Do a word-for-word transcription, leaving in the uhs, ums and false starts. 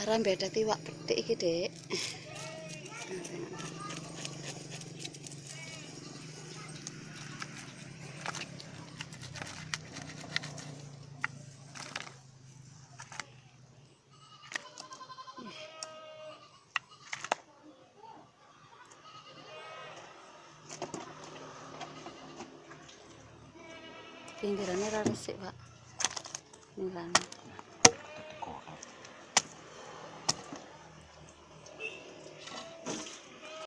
Cara beda tiwak petik iki, Dek. Pinggirannya ra resik, Pak. Ini lan.